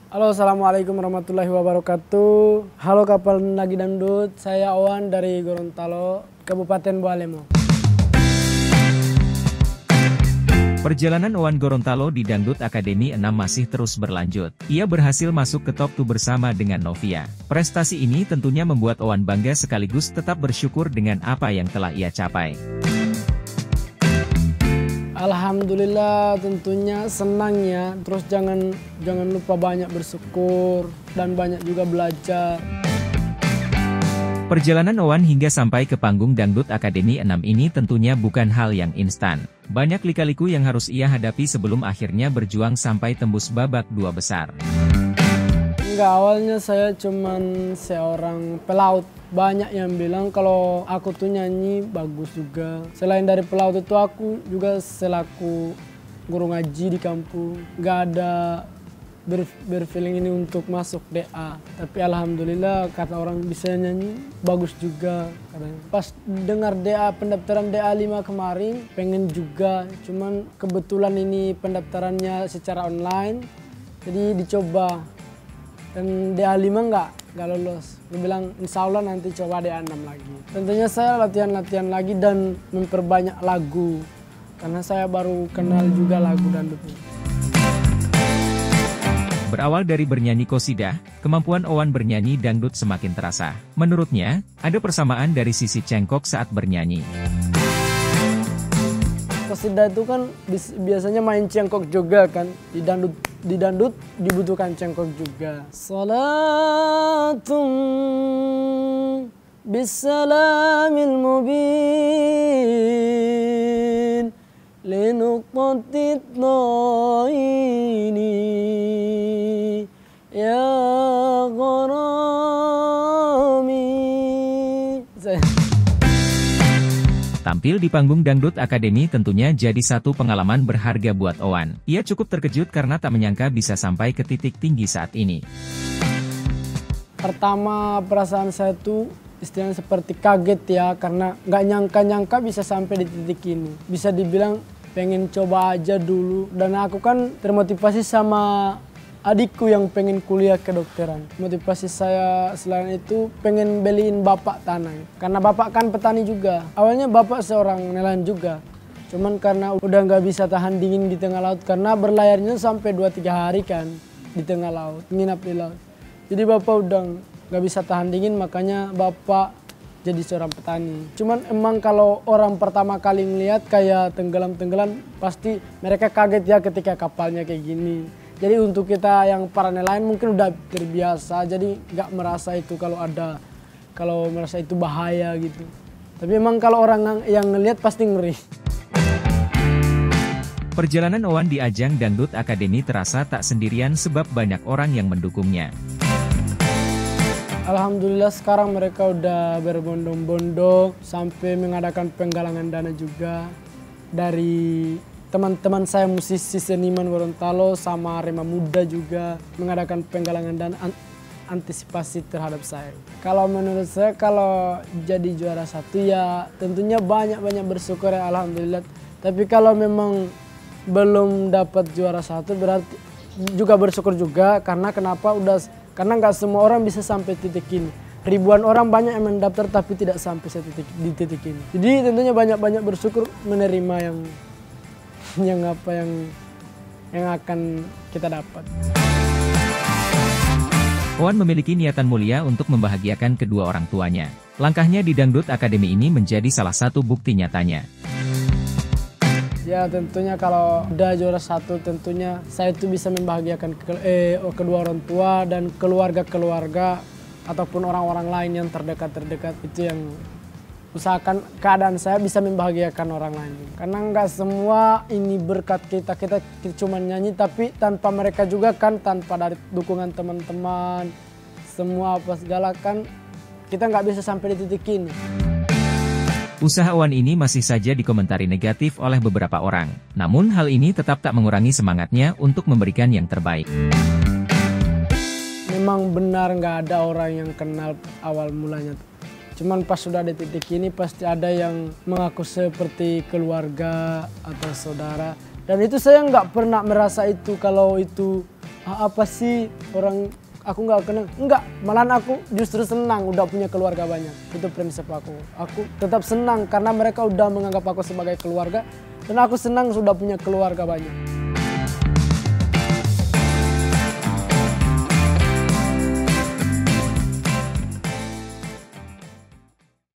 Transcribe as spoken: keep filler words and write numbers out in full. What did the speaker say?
Halo, assalamualaikum warahmatullahi wabarakatuh. Halo kapal lagi dangdut, saya Owan dari Gorontalo, Kabupaten Bualemo. Perjalanan Owan Gorontalo di Dangdut Akademi enam masih terus berlanjut. Ia berhasil masuk ke top dua bersama dengan Novia. Prestasi ini tentunya membuat Owan bangga sekaligus tetap bersyukur dengan apa yang telah ia capai. Alhamdulillah, tentunya senang ya. Terus jangan jangan lupa banyak bersyukur dan banyak juga belajar. Perjalanan Owan hingga sampai ke panggung Dangdut Akademi enam ini tentunya bukan hal yang instan. Banyak lika-liku yang harus ia hadapi sebelum akhirnya berjuang sampai tembus babak dua besar. Enggak, awalnya saya cuman seorang pelaut. Banyak yang bilang kalau aku tuh nyanyi bagus juga. Selain dari pelaut itu aku juga selaku guru ngaji di kampung. Gak ada ber, berfeeling ini untuk masuk D A. Tapi alhamdulillah kata orang bisa nyanyi bagus juga. Katanya. Pas dengar D A, pendaftaran D A lima kemarin pengen juga. Cuman kebetulan ini pendaftarannya secara online. Jadi dicoba. Dan D A lima enggak, enggak lolos. Dia bilang insya Allah nanti coba D A enam lagi. Tentunya saya latihan-latihan lagi dan memperbanyak lagu. Karena saya baru kenal juga lagu dangdut. Berawal dari bernyanyi qosidah, kemampuan Owan bernyanyi dangdut semakin terasa. Menurutnya, ada persamaan dari sisi cengkok saat bernyanyi. Qasidah itu kan biasanya main cengkok juga kan, di dangdut di dangdut dibutuhkan cengkok juga. Salatum bisalamil mubin linuqtatit ini ya gharami. Tampil di panggung Dangdut Akademi tentunya jadi satu pengalaman berharga buat Owan. Ia cukup terkejut karena tak menyangka bisa sampai ke titik tinggi saat ini. Pertama perasaan saya tuh istilahnya seperti kaget ya, karena nggak nyangka-nyangka bisa sampai di titik ini. Bisa dibilang pengen coba aja dulu, dan aku kan termotivasi sama adikku yang pengen kuliah kedokteran. Motivasi saya selain itu pengen beliin bapak tanah. Karena bapak kan petani juga. Awalnya bapak seorang nelayan juga. Cuman karena udah nggak bisa tahan dingin di tengah laut. Karena berlayarnya sampai dua tiga hari kan di tengah laut, nginap di laut. Jadi bapak udah nggak bisa tahan dingin, makanya bapak jadi seorang petani. Cuman emang kalau orang pertama kali ngeliat kayak tenggelam-tenggelam, pasti mereka kaget ya ketika kapalnya kayak gini. Jadi untuk kita yang para nelayan mungkin udah terbiasa, jadi nggak merasa itu kalau ada, kalau merasa itu bahaya gitu. Tapi emang kalau orang yang ngelihat pasti ngeri. Perjalanan Owan di ajang Dangdut Akademi terasa tak sendirian sebab banyak orang yang mendukungnya. Alhamdulillah sekarang mereka udah berbondong-bondong sampai mengadakan penggalangan dana juga dari teman-teman saya musisi seniman Gorontalo sama Rema Muda juga mengadakan penggalangan dan an antisipasi terhadap saya. Kalau menurut saya kalau jadi juara satu ya tentunya banyak-banyak bersyukur ya alhamdulillah. Tapi kalau memang belum dapat juara satu berarti juga bersyukur juga, karena kenapa udah karena nggak semua orang bisa sampai titik ini. Ribuan orang banyak yang mendaftar tapi tidak sampai titik, di titik ini. Jadi tentunya banyak-banyak bersyukur menerima yang yang apa yang yang akan kita dapat. Owan memiliki niatan mulia untuk membahagiakan kedua orang tuanya. Langkahnya di Dangdut Akademi ini menjadi salah satu bukti nyatanya. Ya tentunya kalau udah juara satu tentunya saya itu bisa membahagiakan ke, eh, kedua orang tua dan keluarga-keluarga ataupun orang-orang lain yang terdekat-terdekat, itu yang usahakan keadaan saya bisa membahagiakan orang lain. Karena nggak semua ini berkat kita, kita cuma nyanyi tapi tanpa mereka juga kan, tanpa dari dukungan teman-teman, semua apa segala kan kita nggak bisa sampai di titik ini. Usaha Owan ini masih saja dikomentari negatif oleh beberapa orang. Namun hal ini tetap tak mengurangi semangatnya untuk memberikan yang terbaik. Memang benar nggak ada orang yang kenal awal mulanya. Cuman pas sudah di titik ini pasti ada yang mengaku seperti keluarga atau saudara. Dan itu saya nggak pernah merasa itu kalau itu "Ah, apa sih orang aku nggak kenal?" Enggak, malahan aku justru senang udah punya keluarga banyak. Itu prinsip aku. Aku tetap senang karena mereka udah menganggap aku sebagai keluarga dan aku senang sudah punya keluarga banyak.